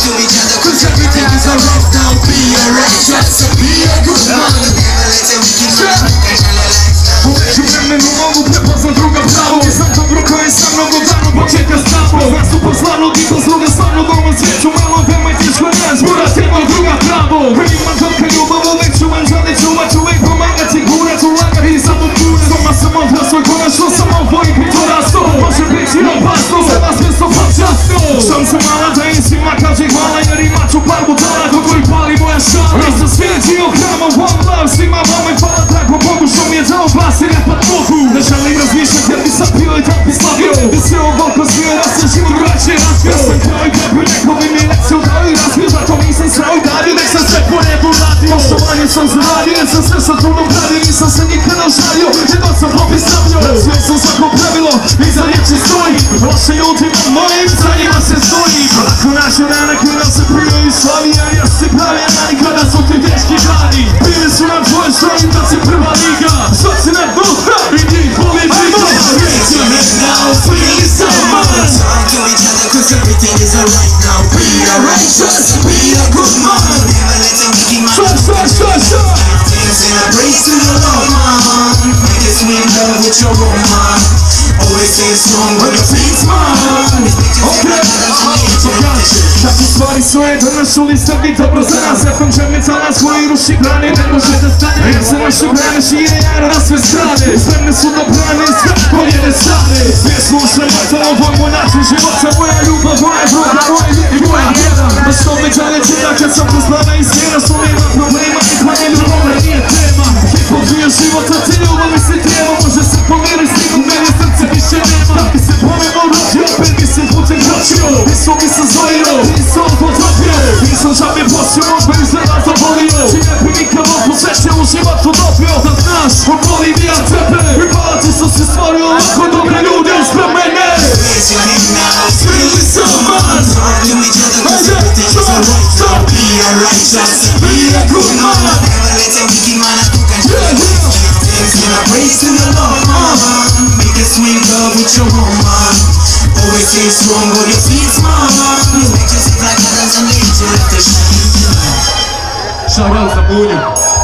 to each other, cause everything is alright now. Be alright, just be a good man. Never let a wicked man control your life. Czujemy umowu, przepoza druga prawo. Sam to drugo i sam mnogo dano, bo ciebie stało. Nas tu poznano, i to z drugiej strony domu świeciu. Malo wiemy, gdzieś chłoniasz, góra tylko druga prawo. Byli mam trochę ljubowowych, czułem żady, czuła człowiek pomaga ci górę, tu laga i za to górę. To ma samotna, swój koleż, to samo twoich pięciora sto. Może być i opasno, zaraz jest to podczasno. Szanse mala, tańczy maka, że chwala, nie rimaczu, parbu, dala, kogo i pali moja szana. Raz to świeci, okramą, one love, sima, mamy fala, tak, bo Bogu, że mnie za oblasy, nie pod mochu. Naszalej rozmieszczę, kiedy zapiły, tak pisławią. Wysyłą wolko, zbiję raz, co siły, bracie, raz, jestem kroj, gdyby niekowy mnie lekcją dali, raz, za to miejsce stroj, dali, niech se stepło, nie był radio. Poszczowanie są z rady, jestem serca, trudną prawie, i są se nikt nie żalią, nie to co chłopie stawią. Związą za poprawilo, i za nie ci stoi, wasze juty mam moim, za nie ma się stoi. Polaku nasze rany, które se piją i sławi, a ja się prawie, a i kada są ty wieczki dali. Pili są na twoje strony, tacy prywa liga, szacy na dół, i niech powie tylko. Raise your head now, feel so much. Talk to each other, cause everything is alright now. Be alright, just be a good man. Never let a wicked man things in a praise to the Lord, man. Make it sweet love with your woman. Always stay strong with your feet, man. Takie stvari svoje danas ulistavni dobro za nas. Ja končem cala svoji ruši brane, ne može da stane. Ja se naše brane šire jara na sve strane. Spremne su do brane, sve poljene strane. Pjesmu šlemata, ovo je moj način života. Moja ljubav, moja droga, moja i moja vjera. Na što me džale čeda kad sam poznana i sjera. Što nema problema i klanje ljubavne nije tema. Hip-hop je života, ti ljubavi se treba. Može se pomeri s tim, u mene srce više nema. Da bi se ponovno rodio, opet bi se putem kročio. Nisam mi se zojio, nisam potopio. Nisam žabje posio, možda izgleda to bolio. Ti ne bi nikamo posveće u životu dobio. Da znaš, on voli vija tebe. I palaci su se stvorio ovako dobre ljude uspre mene. Raise your head now, feel so much. Talk to each other, cause everything is alright now. Be alright, just be a good man. Never let a wicked man control your life. Things in a praise to the Lord, man. Make it sweet love with your woman. Always stay strong with your feet, man. Make yourself like others and let your light to shine. Shout out za Bunju.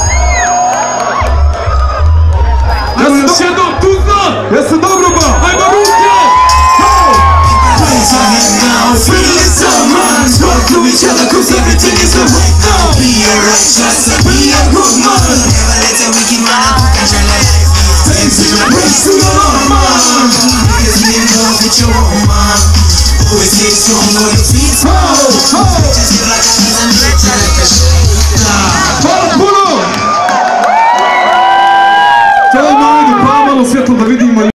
Jesi jednom tuzna? Jesi dobro ba? Ajmo ruke! Raise your head now, feel so much. Talk to each other, cause everything is alright now. Be alright, just be a good man. Never let a wicked man control your life. Thanks in a praise to the Lord, man. Because we in love with your woman. Always stay strong on your feet, man. Just live like others and let your light to shine. Hvala puno! Čelo malo idu, pa malo svjetlo da vidimo.